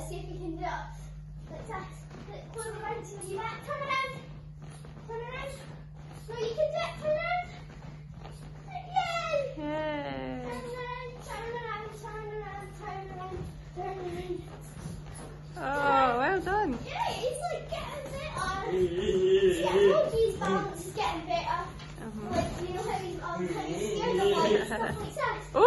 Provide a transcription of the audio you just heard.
let's see if you can do it. Like that. Pull around to your back. Turn around. Turn around. No, you can do it. Turn around. Yay! Yay! Turn around, turn around, turn around, turn around, turn around. Oh, well done. Yeah, it's like getting better. Yeah, Loki's balance is getting better. Like, you know how he's all kind of scared of all stuff like that.